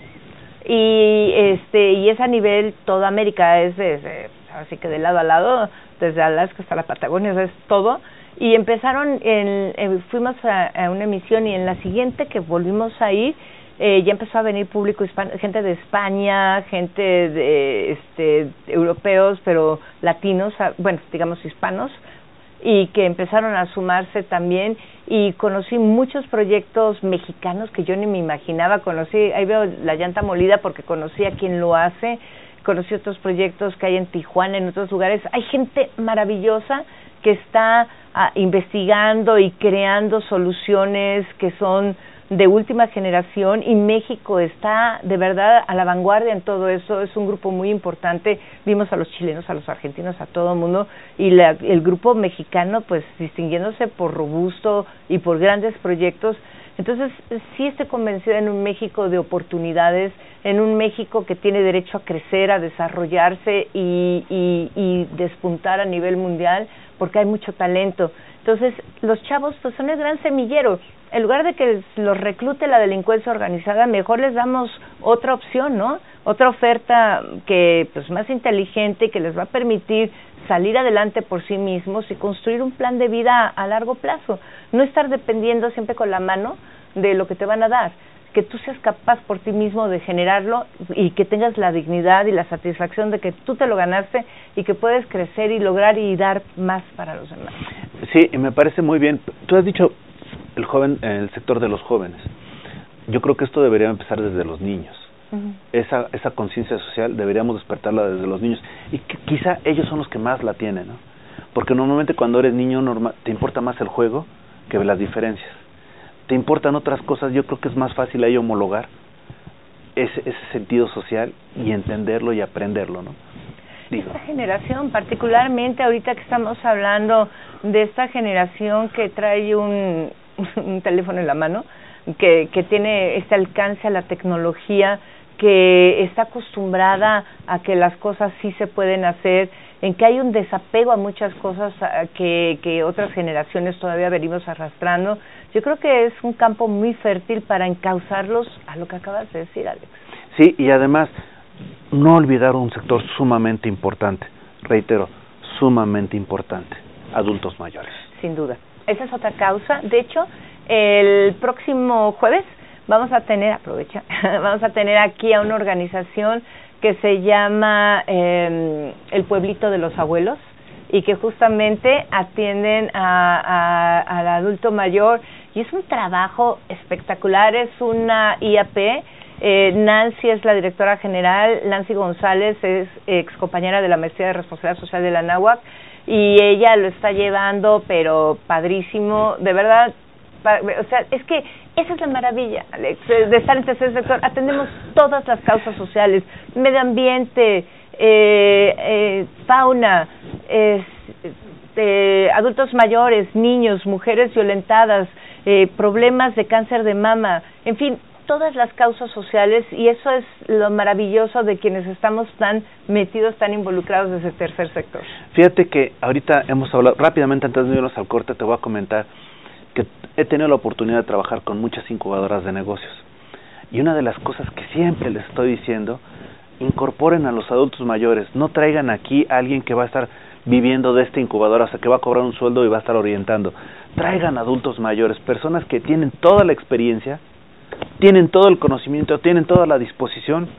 Y este y es a nivel toda América, es desde, así que de lado a lado, desde Alaska hasta la Patagonia, o sea, es todo. Y empezaron, en, en, fuimos a, a una emisión y en la siguiente que volvimos a ir, eh, ya empezó a venir público hispano, gente de España, gente de este europeos, pero latinos, bueno, digamos hispanos, y que empezaron a sumarse también, y conocí muchos proyectos mexicanos que yo ni me imaginaba. Conocí, ahí veo la llanta molida porque conocí a quien lo hace, conocí otros proyectos que hay en Tijuana, en otros lugares. Hay gente maravillosa que está ah, investigando y creando soluciones que son de última generación, y México está de verdad a la vanguardia en todo eso. Es un grupo muy importante. Vimos a los chilenos, a los argentinos, a todo el mundo, y la, el grupo mexicano pues distinguiéndose por robusto y por grandes proyectos. Entonces sí estoy convencida en un México de oportunidades, en un México que tiene derecho a crecer, a desarrollarse y, y, y despuntar a nivel mundial, porque hay mucho talento. Entonces los chavos pues son el gran semillero. En lugar de que los reclute la delincuencia organizada, mejor les damos otra opción, ¿no? Otra oferta que pues más inteligente, que les va a permitir salir adelante por sí mismos y construir un plan de vida a, a largo plazo. No estar dependiendo siempre con la mano de lo que te van a dar. Que tú seas capaz por ti mismo de generarlo y que tengas la dignidad y la satisfacción de que tú te lo ganaste y que puedes crecer y lograr y dar más para los demás. Sí, y me parece muy bien. Tú has dicho el joven, el sector de los jóvenes. Yo creo que esto debería empezar desde los niños. Uh-huh. Esa, esa conciencia social deberíamos despertarla desde los niños, y que quizá ellos son los que más la tienen, ¿no? Porque normalmente cuando eres niño normal, te importa más el juego que las diferencias, te importan otras cosas. Yo creo que es más fácil ahí homologar ese, ese sentido social y entenderlo y aprenderlo, ¿no? Digo. Esta generación, particularmente ahorita que estamos hablando de esta generación que trae un, un teléfono en la mano, que, que tiene este alcance a la tecnología, que está acostumbrada a que las cosas sí se pueden hacer, en que hay un desapego a muchas cosas a, que, que otras generaciones todavía venimos arrastrando. Yo creo que es un campo muy fértil para encauzarlos a lo que acabas de decir, Alex. Sí, y además no olvidar un sector sumamente importante, reitero, sumamente importante, adultos mayores. Sin duda, esa es otra causa. De hecho, el próximo jueves vamos a tener, aprovecha, vamos a tener aquí a una organización que se llama eh, El Pueblito de los Abuelos, y que justamente atienden a, a, al adulto mayor, y es un trabajo espectacular. Es una I A P. Eh, Nancy es la directora general, Nancy González es ex compañera de la Maestría de Responsabilidad Social de la Anáhuac, y ella lo está llevando, pero padrísimo, de verdad. Pa, o sea, es que esa es la maravilla, Alex, de estar en tercer sector. Atendemos todas las causas sociales: medio ambiente, eh, eh, fauna, eh, eh, adultos mayores, niños, mujeres violentadas, eh, problemas de cáncer de mama, en fin, todas las causas sociales, y eso es lo maravilloso de quienes estamos tan metidos, tan involucrados desde el tercer sector. Fíjate que ahorita hemos hablado, rápidamente antes de irnos al corte, te voy a comentar que he tenido la oportunidad de trabajar con muchas incubadoras de negocios, y una de las cosas que siempre les estoy diciendo: incorporen a los adultos mayores, no traigan aquí a alguien que va a estar viviendo de esta incubadora, o sea, que va a cobrar un sueldo y va a estar orientando. Traigan adultos mayores, personas que tienen toda la experiencia, tienen todo el conocimiento, tienen toda la disposición,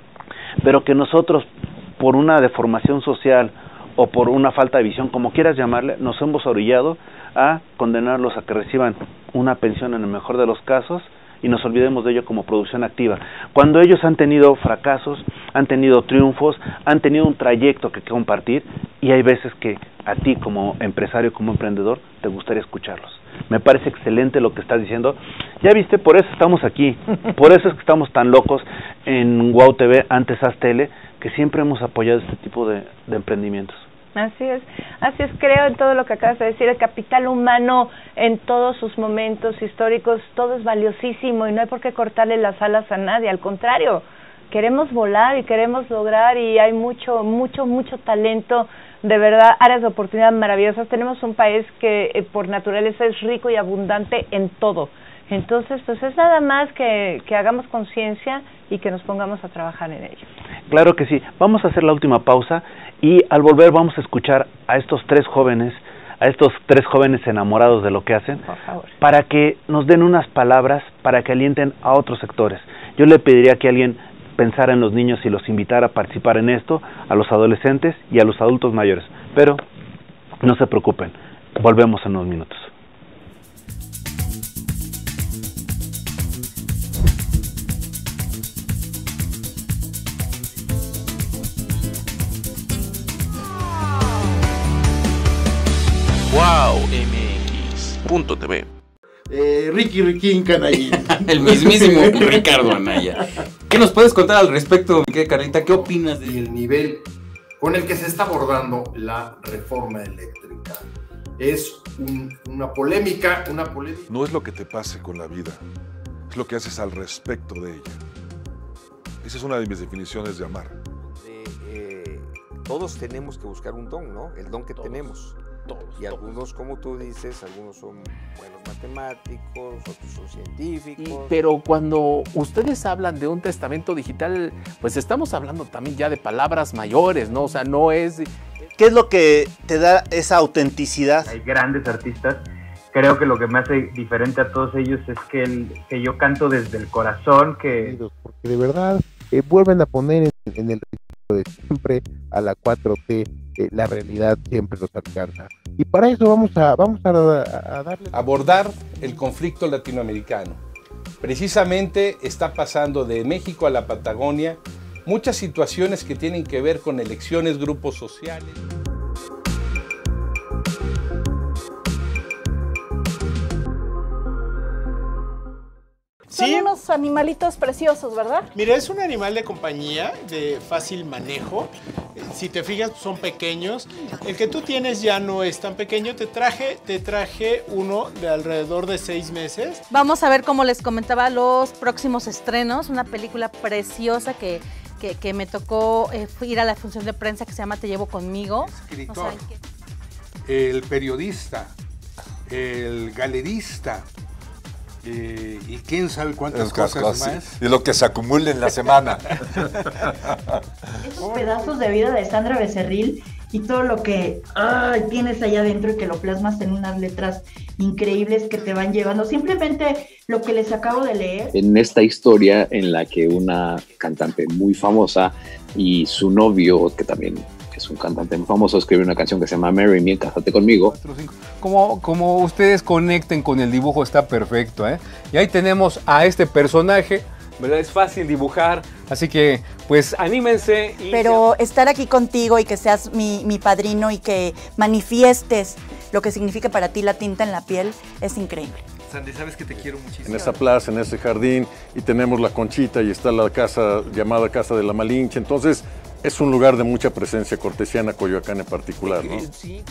pero que nosotros, por una deformación social o por una falta de visión, como quieras llamarle, nos hemos orillado a condenarlos a que reciban una pensión en el mejor de los casos, y nos olvidemos de ello como producción activa, cuando ellos han tenido fracasos, han tenido triunfos, han tenido un trayecto que compartir, y hay veces que a ti como empresario, como emprendedor, te gustaría escucharlos. Me parece excelente lo que estás diciendo. Ya viste, por eso estamos aquí, por eso es que estamos tan locos en Wow T V, antes Haz Tele, que siempre hemos apoyado este tipo de, de emprendimientos. Así es, así es, creo en todo lo que acabas de decir. El capital humano en todos sus momentos históricos, todo es valiosísimo, y no hay por qué cortarle las alas a nadie, al contrario, queremos volar y queremos lograr, y hay mucho, mucho, mucho talento, de verdad, áreas de oportunidad maravillosas. Tenemos un país que eh, por naturaleza es rico y abundante en todo. Entonces, pues es nada más que, que hagamos conciencia y que nos pongamos a trabajar en ello. Claro que sí. Vamos a hacer la última pausa, y al volver vamos a escuchar a estos tres jóvenes, a estos tres jóvenes enamorados de lo que hacen, por favor, para que nos den unas palabras para que alienten a otros sectores. Yo le pediría que alguien pensara en los niños y los invitara a participar en esto, a los adolescentes y a los adultos mayores. Pero no se preocupen, volvemos en unos minutos. wow M X punto T V. Eh, Ricky Riquín Canallín. El mismísimo Ricardo Anaya. ¿Qué nos puedes contar al respecto, mi querida Carlita? ¿Qué opinas de el nivel con el que se está abordando la reforma eléctrica? Es un, una polémica, una polémica. No es lo que te pase con la vida, es lo que haces al respecto de ella. Esa es una de mis definiciones de amar. Eh, eh, todos tenemos que buscar un don, ¿no? El don que todos. tenemos. Todos, y algunos, como tú dices, algunos son buenos matemáticos, otros son científicos. Y, pero cuando ustedes hablan de un testamento digital, pues estamos hablando también ya de palabras mayores, ¿no? O sea, no es... ¿Qué es lo que te da esa autenticidad? Hay grandes artistas. Creo que lo que me hace diferente a todos ellos es que, el, que yo canto desde el corazón, que... Porque de verdad eh, vuelven a poner en, en el de siempre a la cuatro T, eh, la realidad siempre los alcanza. Y para eso vamos a, vamos a, a darle... Abordar el conflicto latinoamericano Precisamente está pasando de México a la Patagonia muchas situaciones que tienen que ver con elecciones, grupos sociales. Son Sí. unos animalitos preciosos, ¿verdad? Mira, es un animal de compañía, de fácil manejo. Si te fijas, son pequeños. El que tú tienes ya no es tan pequeño. Te traje, te traje uno de alrededor de seis meses. Vamos a ver, como les comentaba, los próximos estrenos. Una película preciosa que, que, que me tocó eh, ir a la función de prensa que se llama Te llevo conmigo. Escritor, No saben qué- el periodista, el galerista, eh, y quién sabe cuántas Es cosas casi- más. Y lo que se acumula en la semana. Esos pedazos de vida de Sandra Becerril y todo lo que ay, tienes allá adentro y que lo plasmas en unas letras increíbles que te van llevando. Simplemente lo que les acabo de leer. En esta historia en la que una cantante muy famosa y su novio, que también es un cantante muy famoso, escribe una canción que se llama Marry Me, Cásate conmigo. Como, como ustedes conecten con el dibujo está perfecto, ¿eh? Y ahí tenemos a este personaje, ¿verdad? Es fácil dibujar, así que pues anímense. Y Pero estar aquí contigo y que seas mi, mi padrino y que manifiestes lo que significa para ti la tinta en la piel es increíble. Sandy, sabes que te quiero muchísimo. En esa plaza, en ese jardín, y tenemos la Conchita y está la casa llamada Casa de la Malinche, entonces es un lugar de mucha presencia cortesiana, Coyoacán en particular, ¿no? Sí.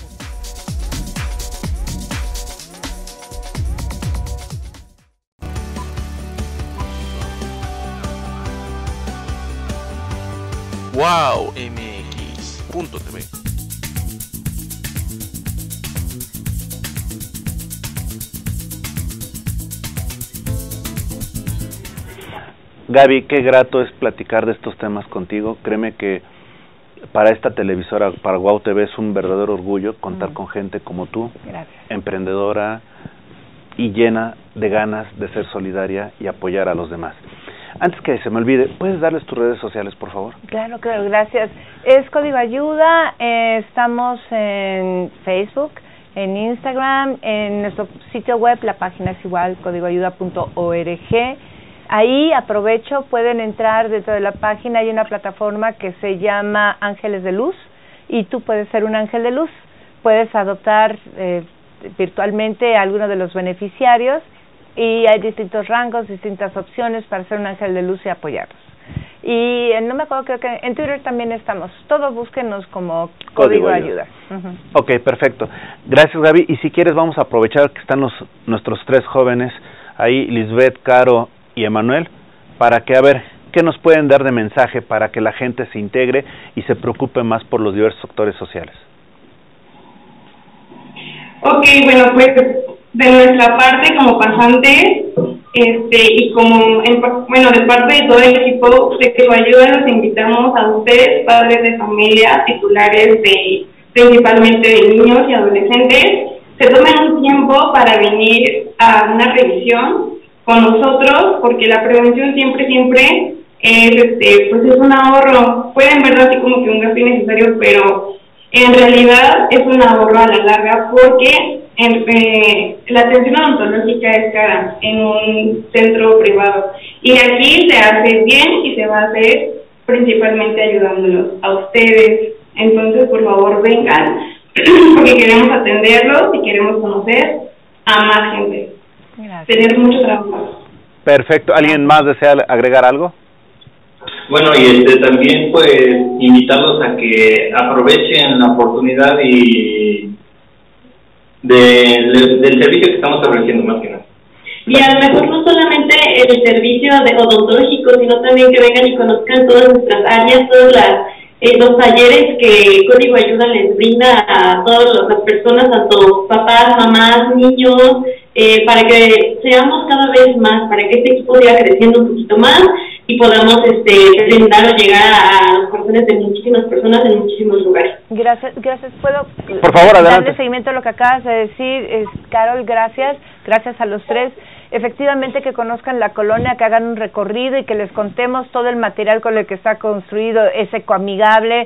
wow m x punto t v. Gaby, qué grato es platicar de estos temas contigo. Créeme que para esta televisora, para Wow T V, es un verdadero orgullo contar mm. con gente como tú, Gracias. emprendedora y llena de ganas de ser solidaria y apoyar a los demás. Antes que se me olvide, ¿puedes darles tus redes sociales, por favor? Claro, claro, gracias. Es Código Ayuda, eh, estamos en Facebook, en Instagram, en nuestro sitio web, la página es igual, código ayuda punto org. Ahí aprovecho, pueden entrar dentro de la página, hay una plataforma que se llama Ángeles de Luz y tú puedes ser un ángel de luz, puedes adoptar eh, virtualmente a alguno de los beneficiarios y hay distintos rangos, distintas opciones para ser un ángel de luz y apoyarlos. Y eh, no me acuerdo, creo que en Twitter también estamos, todos búsquenos como Código, Código Ayuda. Ayuda. Uh-huh. Ok, perfecto. Gracias, Gaby. Y si quieres vamos a aprovechar que están los, nuestros tres jóvenes ahí, Lisbeth, Caro y Emanuel, para que, a ver, ¿qué nos pueden dar de mensaje para que la gente se integre y se preocupe más por los diversos sectores sociales? Ok, bueno, pues de nuestra parte como pasantes, este, y como, en, bueno, de parte de todo el equipo de Que Lo Ayuda, los invitamos a ustedes, padres de familia, titulares de, principalmente de niños y adolescentes, se tomen un tiempo para venir a una revisión con nosotros, porque la prevención siempre, siempre es, este, pues es un ahorro. Pueden verlo así como que un gasto innecesario, pero en realidad es un ahorro a la larga, porque en, eh, la atención odontológica es cara en un centro privado. Y aquí se hace bien y se va a hacer principalmente ayudándolos a ustedes. Entonces, por favor, vengan, porque queremos atenderlos y queremos conocer a más gente. Gracias. Tener mucho trabajo. Perfecto. ¿Alguien más desea agregar algo? Bueno, y este también pues invitarlos a que aprovechen la oportunidad y de, de, del servicio que estamos ofreciendo más que nada. Y a lo mejor no solamente el servicio de odontológico, sino también que vengan y conozcan todas nuestras áreas, todas las eh, los talleres que Código Ayuda les brinda a todas las personas, tanto papás, mamás, niños, eh, para que seamos cada vez más, para que este equipo siga creciendo un poquito más y podamos este, brindar o llegar a los corazones de muchísimas personas en muchísimos lugares. Gracias, gracias. ¿Puedo Por favor, adelante. darle seguimiento a lo que acabas de decir? Es, Carol, gracias. Gracias a los tres. Efectivamente, que conozcan la colonia, que hagan un recorrido y que les contemos todo el material con el que está construido, es ecoamigable,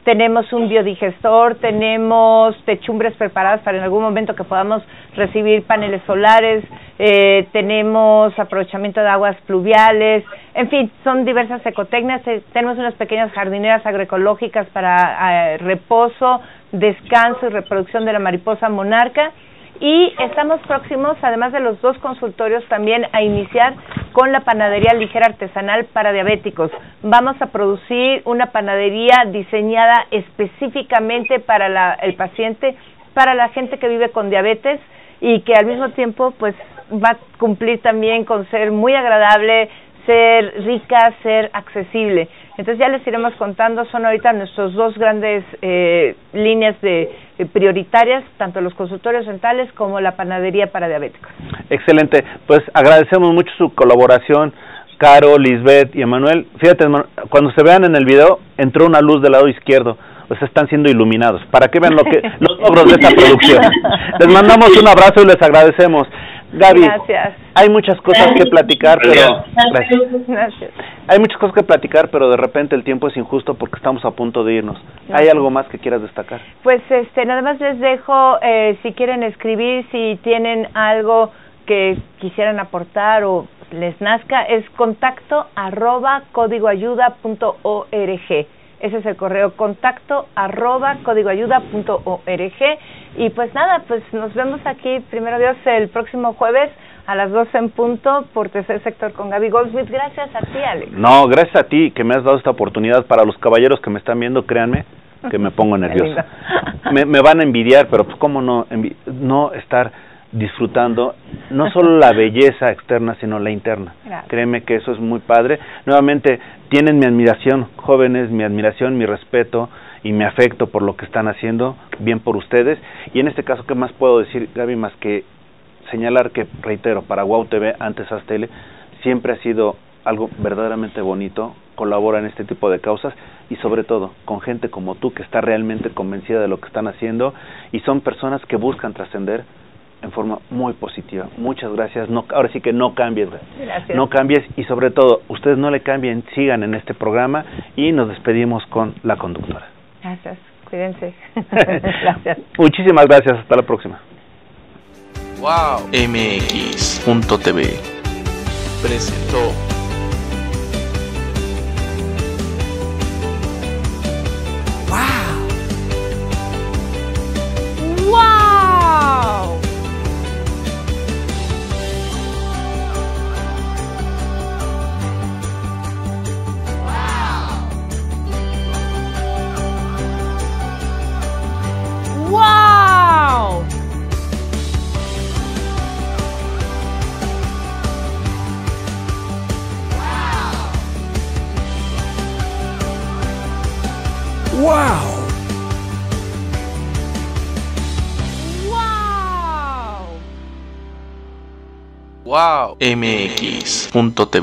tenemos un biodigestor, tenemos techumbres preparadas para en algún momento que podamos recibir paneles solares, eh, tenemos aprovechamiento de aguas pluviales, en fin, son diversas ecotecnias, eh, tenemos unas pequeñas jardineras agroecológicas para eh, reposo, descanso y reproducción de la mariposa monarca. Y estamos próximos, además de los dos consultorios, también a iniciar con la panadería ligera artesanal para diabéticos. Vamos a producir una panadería diseñada específicamente para la, el paciente, para la gente que vive con diabetes y que al mismo tiempo pues va a cumplir también con ser muy agradable, ser rica, ser accesible. Entonces ya les iremos contando, son ahorita nuestros dos grandes eh, líneas de eh, prioritarias, tanto los consultorios dentales como la panadería para diabéticos. Excelente, pues agradecemos mucho su colaboración, Caro, Lisbeth y Emanuel. Fíjate, cuando se vean en el video, entró una luz del lado izquierdo, pues están siendo iluminados, para que vean lo que los logros de esta producción. Les mandamos un abrazo y les agradecemos. Gaby, gracias. Hay muchas cosas que platicar, pero gracias. Gracias. Hay muchas cosas que platicar, pero de repente el tiempo es injusto porque estamos a punto de irnos. Gracias. ¿Hay algo más que quieras destacar? Pues este, nada más les dejo, eh, si quieren escribir, si tienen algo que quisieran aportar o les nazca, es contacto arroba códigoayuda punto org. Ese es el correo, contacto arroba códigoayuda punto org. Y pues nada, pues nos vemos aquí, primero Dios, el próximo jueves a las doce en punto por Tercer Sector con Gaby Goldsmith. Gracias a ti, Alex. No, gracias a ti que me has dado esta oportunidad. Para los caballeros que me están viendo, créanme que me pongo nervioso. me, me van a envidiar, pero pues cómo no, envi no estar disfrutando no solo la belleza externa, sino la interna. Gracias. Créeme que eso es muy padre. Nuevamente, tienen mi admiración, jóvenes, mi admiración, mi respeto y mi afecto por lo que están haciendo, bien por ustedes. Y en este caso, ¿qué más puedo decir, Gaby, más que señalar que, reitero, para Wow T V, antes Haz Tele, siempre ha sido algo verdaderamente bonito, colabora en este tipo de causas y sobre todo con gente como tú que está realmente convencida de lo que están haciendo y son personas que buscan trascender en forma muy positiva. Muchas gracias. No, ahora sí que no cambies. Gracias. No cambies y sobre todo, ustedes no le cambien, sigan en este programa y nos despedimos con la conductora. Gracias. Cuídense. Gracias. Muchísimas gracias. Hasta la próxima. Wow. M X punto T V presentó Wow. Wow. Wow. Wow. Wow. M X punto T V